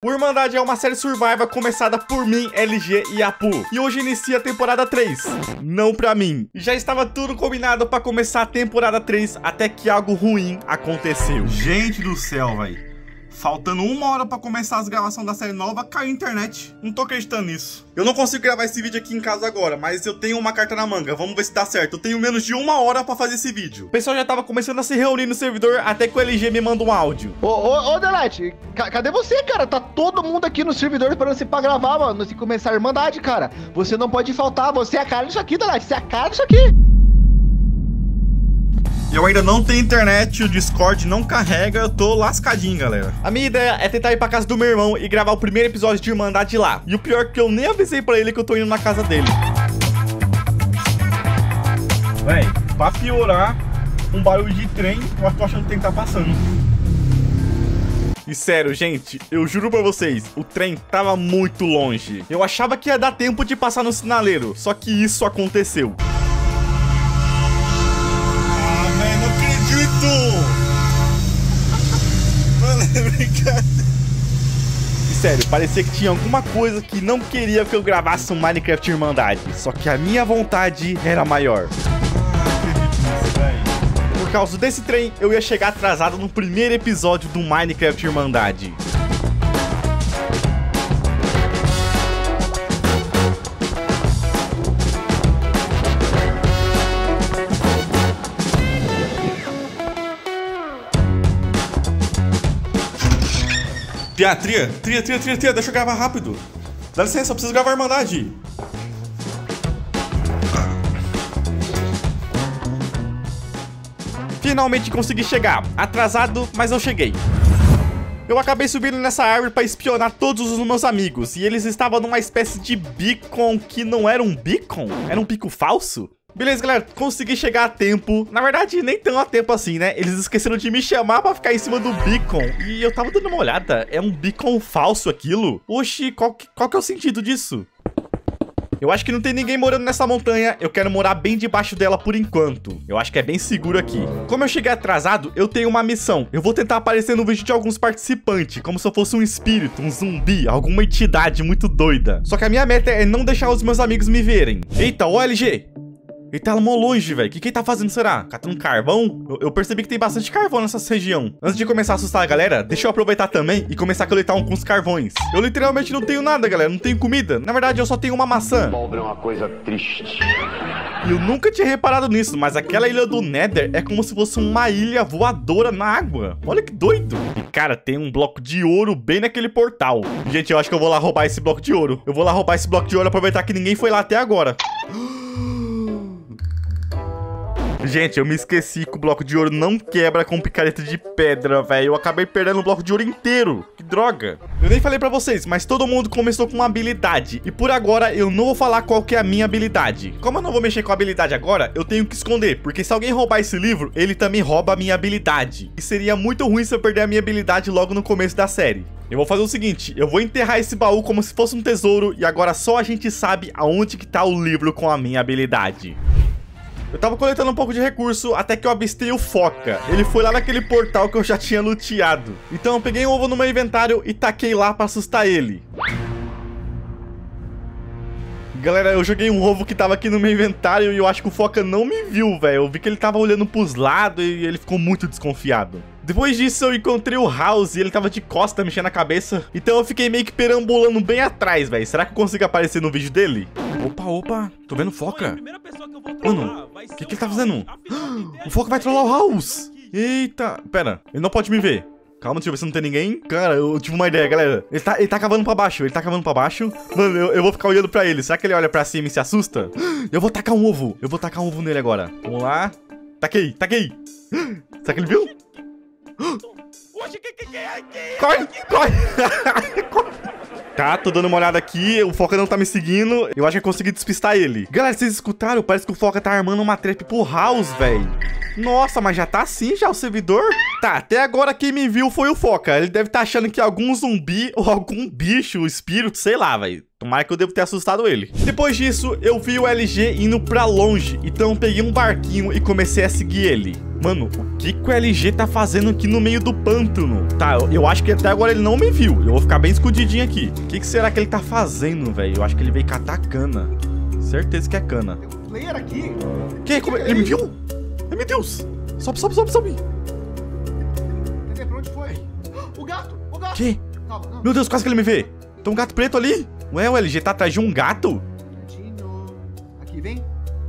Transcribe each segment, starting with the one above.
O Irmandade é uma série survival começada por mim, LG e Apu. E hoje inicia a temporada 3. Não pra mim. Já estava tudo combinado pra começar a temporada 3, até que algo ruim aconteceu. Gente do céu, velho. Faltando 1 hora pra começar as gravações da série nova, caiu a internet. Não tô acreditando nisso. Eu não consigo gravar esse vídeo aqui em casa agora, mas eu tenho uma carta na manga. Vamos ver se dá certo. Eu tenho menos de 1 hora pra fazer esse vídeo. O pessoal já tava começando a se reunir no servidor, até que o LG me manda um áudio. Ô, Delete, cadê você, cara? Tá todo mundo aqui no servidor esperando você pra gravar, mano. Se começar a Irmandade, cara. Você não pode faltar. Você é a cara disso aqui, Delete. Você é a cara disso aqui. Eu ainda não tenho internet, o Discord não carrega, eu tô lascadinho, galera. A minha ideia é tentar ir pra casa do meu irmão e gravar o primeiro episódio de Irmandade lá. E o pior é que eu nem avisei pra ele que eu tô indo na casa dele. Véi, pra piorar, um barulho de trem, eu tô achando que tem que tá passando. E sério, gente, eu juro pra vocês, o trem tava muito longe. Eu achava que ia dar tempo de passar no sinaleiro, só que isso aconteceu. Mano, é brincadeira. E sério, parecia que tinha alguma coisa que não queria que eu gravasse um Minecraft Irmandade. Só que a minha vontade era maior. Por causa desse trem, eu ia chegar atrasado no primeiro episódio do Minecraft Irmandade. Tria, deixa eu gravar rápido. Dá licença, eu preciso gravar a Irmandade. Finalmente consegui chegar, atrasado, mas eu cheguei. Eu acabei subindo nessa árvore pra espionar todos os meus amigos, e eles estavam numa espécie de beacon que não era um beacon, era um pico falso. Beleza, galera, consegui chegar a tempo. Na verdade, nem tão a tempo assim, né? Eles esqueceram de me chamar pra ficar em cima do beacon. E eu tava dando uma olhada. É um beacon falso aquilo? Oxi, qual que é o sentido disso? Eu acho que não tem ninguém morando nessa montanha. Eu quero morar bem debaixo dela por enquanto. Eu acho que é bem seguro aqui. Como eu cheguei atrasado, eu tenho uma missão. Eu vou tentar aparecer no vídeo de alguns participantes, como se eu fosse um espírito, um zumbi, alguma entidade muito doida. Só que a minha meta é não deixar os meus amigos me verem. Eita, ô LG! Ele tá mó longe, velho. O que ele tá fazendo, será? Catando carvão? Eu percebi que tem bastante carvão nessa região. Antes de começar a assustar a galera, deixa eu aproveitar também e começar a coletar alguns carvões. Eu literalmente não tenho nada, galera. Não tenho comida. Na verdade, eu só tenho uma maçã. Pobre é uma coisa triste. E eu nunca tinha reparado nisso, mas aquela ilha do Nether é como se fosse uma ilha voadora na água. Olha que doido. E, cara, tem um bloco de ouro bem naquele portal. Gente, eu acho que eu vou lá roubar esse bloco de ouro. Eu vou lá roubar esse bloco de ouro e aproveitar que ninguém foi lá até agora. Gente, eu me esqueci que o bloco de ouro não quebra com picareta de pedra, velho. Eu acabei perdendo o bloco de ouro inteiro. Que droga. Eu nem falei pra vocês, mas todo mundo começou com uma habilidade. E por agora, eu não vou falar qual que é a minha habilidade. Como eu não vou mexer com a habilidade agora, eu tenho que esconder. Porque se alguém roubar esse livro, ele também rouba a minha habilidade. E seria muito ruim se eu perder a minha habilidade logo no começo da série. Eu vou fazer o seguinte, eu vou enterrar esse baú como se fosse um tesouro. E agora só a gente sabe aonde que tá o livro com a minha habilidade. Eu tava coletando um pouco de recurso até que eu avistei o Foca. Ele foi lá naquele portal que eu já tinha luteado. Então eu peguei um ovo no meu inventário e taquei lá pra assustar ele. Galera, eu joguei um ovo que tava aqui no meu inventário e eu acho que o Foca não me viu, velho. Eu vi que ele tava olhando pros lados e ele ficou muito desconfiado. Depois disso eu encontrei o House e ele tava de costa mexendo a cabeça. Então eu fiquei meio que perambulando bem atrás, velho. Será que eu consigo aparecer no vídeo dele? Opa, tô vendo Foca. Mano, o que ele tá fazendo? O Foca vai trollar o House. Eita, pera, ele não pode me ver. Calma, deixa eu ver se não tem ninguém. Cara, eu tive uma ideia, galera. Ele tá cavando pra baixo, Mano, eu vou ficar olhando pra ele. Será que ele olha pra cima e se assusta? Eu vou tacar um ovo. Nele agora. Vamos lá. Taquei. Será que ele viu? Corre. Tá, tô dando uma olhada aqui, o Foca não tá me seguindo. Eu acho que eu consegui despistar ele. Galera, vocês escutaram? Parece que o Foca tá armando uma trap pro House, velho. Nossa, mas já tá assim já o servidor? Tá, até agora quem me viu foi o Foca. Ele deve estar achando que algum zumbi ou algum bicho, espírito, sei lá, velho, Tomara que eu devo ter assustado ele. Depois disso, eu vi o LG indo pra longe. Então eu peguei um barquinho e comecei a seguir ele. Mano, o que o LG tá fazendo aqui no meio do pântano? Tá, eu acho que até agora ele não me viu. Eu vou ficar bem escondidinho aqui. O que será que ele tá fazendo, velho? Eu acho que ele veio catar cana. Certeza que é cana. Tem um player aqui. Que? Como... Ele me viu? Ai, meu Deus. Sobe, sobe, sobe, sobe. Cadê? Pra onde foi? O gato! O gato! Que? Calma, não. Meu Deus, quase que ele me vê. Tem um gato preto ali. Ué, o LG tá atrás de um gato? Gatinho. Aqui, vem.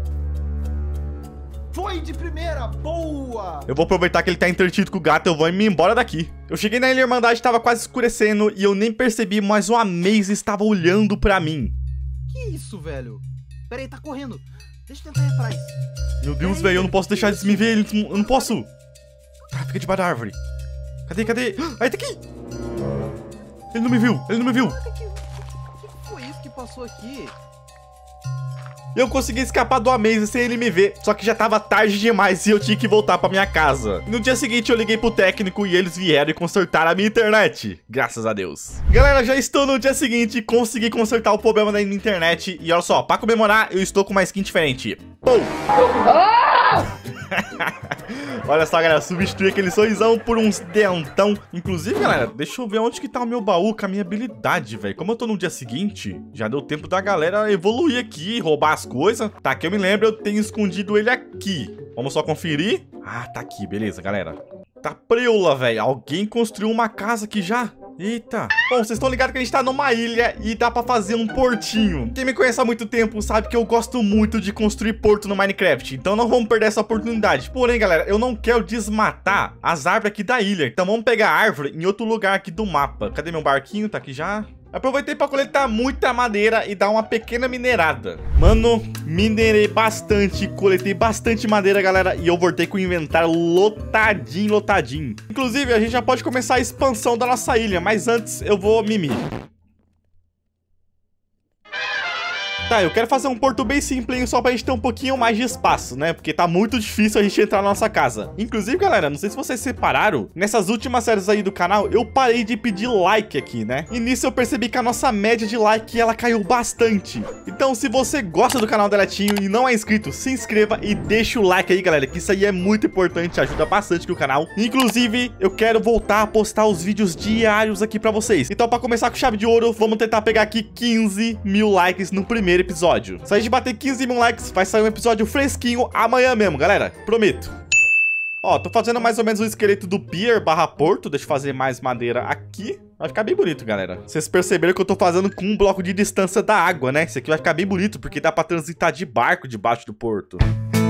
Foi de primeira! Boa! Eu vou aproveitar que ele tá entretido com o gato, eu vou me embora daqui. Eu cheguei na Ilha Irmandade, tava quase escurecendo e eu nem percebi, mas o Amaze estava olhando pra mim. Que isso, velho? Pera aí, tá correndo. Deixa eu tentar ir atrás. Meu Deus, velho, eu não posso deixar eles me ver, eu não posso. Tá, fica debaixo da árvore. Cadê, cadê? Aí, tá aqui. Ele não me viu, ele não me viu. Que foi isso que passou aqui? Eu consegui escapar do Amaze sem ele me ver, só que já tava tarde demais e eu tinha que voltar pra minha casa. No dia seguinte eu liguei pro técnico e eles vieram e consertaram a minha internet. Graças a Deus. Galera, já estou no dia seguinte, consegui consertar o problema da minha internet. E olha só, pra comemorar, eu estou com uma skin diferente. Pum! Olha só, galera, substituí aquele sorrisão por uns dentão. Inclusive, galera, deixa eu ver onde que tá o meu baú com a minha habilidade, velho. Como eu tô no dia seguinte, já deu tempo da galera evoluir aqui, roubar as coisas. Tá, que eu me lembro, eu tenho escondido ele aqui. Vamos só conferir. Ah, tá aqui, beleza, galera. Tá preula, velho. Alguém construiu uma casa aqui já. Eita. Bom, vocês estão ligados que a gente tá numa ilha e dá pra fazer um portinho. Quem me conhece há muito tempo sabe que eu gosto muito de construir porto no Minecraft. Então não vamos perder essa oportunidade. Porém, galera, eu não quero desmatar as árvores aqui da ilha. Então vamos pegar a árvore em outro lugar aqui do mapa. Cadê meu barquinho? Tá aqui já. Aproveitei pra coletar muita madeira e dar uma pequena minerada. Mano, minerei bastante, coletei bastante madeira, galera. E eu voltei com o inventário lotadinho, lotadinho. Inclusive, a gente já pode começar a expansão da nossa ilha. Mas antes, eu vou mimir. Tá, eu quero fazer um porto bem simples só pra gente ter um pouquinho mais de espaço, né? Porque tá muito difícil a gente entrar na nossa casa. Inclusive, galera, não sei se vocês separaram, nessas últimas séries aí do canal, eu parei de pedir like aqui, né? E nisso eu percebi que a nossa média de like, ela caiu bastante. Então, se você gosta do canal Deletinho e não é inscrito, se inscreva e deixa o like aí, galera, que isso aí é muito importante, ajuda bastante aqui o canal. Inclusive, eu quero voltar a postar os vídeos diários aqui pra vocês. Então, pra começar com chave de ouro, vamos tentar pegar aqui 15 mil likes no primeiro episódio. Se a gente bater 15 mil likes, vai sair um episódio fresquinho amanhã mesmo, galera. Prometo. Ó, tô fazendo mais ou menos o esqueleto do pier barra porto. Deixa eu fazer mais madeira aqui. Vai ficar bem bonito, galera. Vocês perceberam que eu tô fazendo com um bloco de distância da água, né? Isso aqui vai ficar bem bonito, porque dá pra transitar de barco debaixo do porto.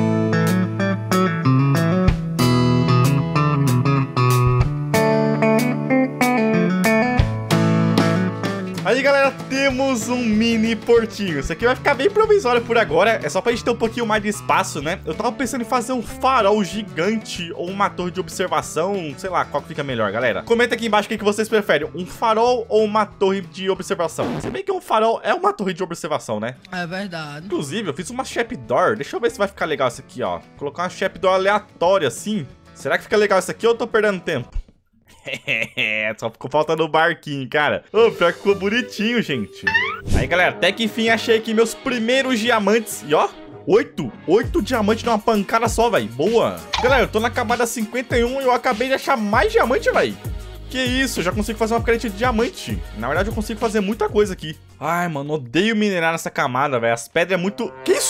Aí, galera, temos um mini portinho. Isso aqui vai ficar bem provisório por agora. É só pra gente ter um pouquinho mais de espaço, né? Eu tava pensando em fazer um farol gigante ou uma torre de observação. Sei lá, qual que fica melhor, galera. Comenta aqui embaixo o que vocês preferem. Um farol ou uma torre de observação? Se bem que um farol é uma torre de observação, né? É verdade. Inclusive, eu fiz uma trapdoor. Deixa eu ver se vai ficar legal isso aqui, ó. Vou colocar uma trapdoor aleatória assim. Será que fica legal isso aqui ou eu tô perdendo tempo? Só ficou faltando o barquinho, cara. Ô, pior que ficou bonitinho, gente. Aí, galera, até que enfim achei aqui meus primeiros diamantes. E ó, 8 diamantes numa pancada só, velho. Boa. Galera, eu tô na camada 51 e eu acabei de achar mais diamante, velho. Que isso, eu já consigo fazer uma upgrade de diamante. Na verdade, eu consigo fazer muita coisa aqui. Ai, mano, odeio minerar nessa camada, velho. As pedras é muito... Que isso?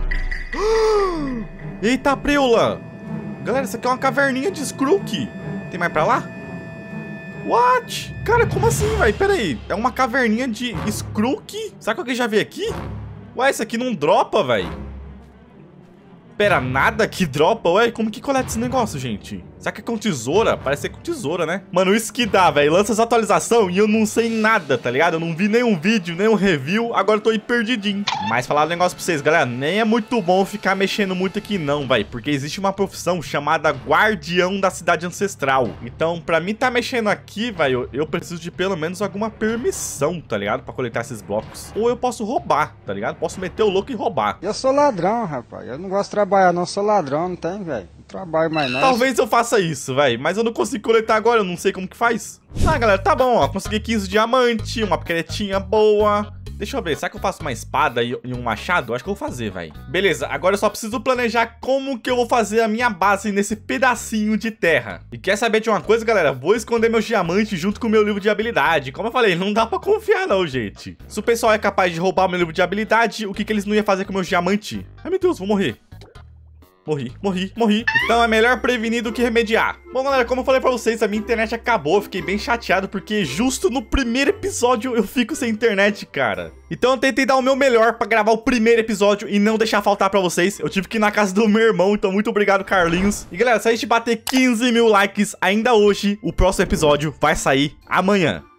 Eita, preula. Galera, isso aqui é uma caverninha de Skrook. Tem mais pra lá? What? Cara, como assim, velho? Pera aí. É uma caverninha de Skrook? Será que alguém já veio aqui? Ué, isso aqui não dropa, velho. Pera, nada que dropa? Ué, como que coleta esse negócio, gente? Será que é com tesoura? Parece ser com tesoura, né? Mano, isso que dá, velho. Lança essa atualização e eu não sei nada, tá ligado? Eu não vi nenhum vídeo, nenhum review. Agora eu tô aí perdidinho. Mas falar um negócio pra vocês, galera. Nem é muito bom ficar mexendo muito aqui não, velho. Porque existe uma profissão chamada Guardião da Cidade Ancestral. Então, pra mim tá mexendo aqui, velho, eu preciso de pelo menos alguma permissão, tá ligado? Pra coletar esses blocos. Ou eu posso roubar, tá ligado? Posso meter o louco e roubar. Eu sou ladrão, rapaz. Eu não gosto de trabalhar não. Sou ladrão, não tem, velho. Não trabalho mais não. Talvez eu faça isso, velho. Mas eu não consigo coletar agora, eu não sei como que faz. Ah, galera, tá bom, ó. Consegui 15 diamantes, uma picaretinha boa. Deixa eu ver, será que eu faço uma espada e um machado? Acho que eu vou fazer, vai. Beleza, agora eu só preciso planejar como que eu vou fazer a minha base nesse pedacinho de terra. E quer saber de uma coisa, galera? Vou esconder meus diamantes junto com o meu livro de habilidade. Como eu falei, não dá pra confiar não, gente. Se o pessoal é capaz de roubar meu livro de habilidade, o que eles não iam fazer com meus diamantes? Ai, meu Deus, vou morrer. Morri. Então é melhor prevenir do que remediar. Bom, galera, como eu falei pra vocês, a minha internet acabou. Eu fiquei bem chateado porque justo no primeiro episódio eu fico sem internet, cara. Então eu tentei dar o meu melhor pra gravar o primeiro episódio e não deixar faltar pra vocês. Eu tive que ir na casa do meu irmão, então muito obrigado, Carlinhos. E galera, se a gente bater 15 mil likes ainda hoje, o próximo episódio vai sair amanhã.